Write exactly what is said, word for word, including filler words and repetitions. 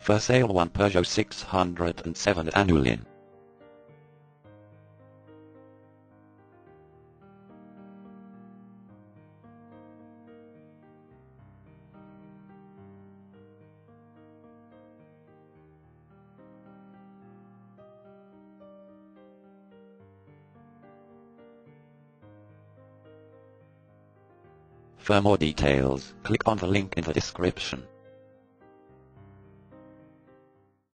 For sale one Peugeot six hundred seven at Annoeullin. For more details, click on the link in the description.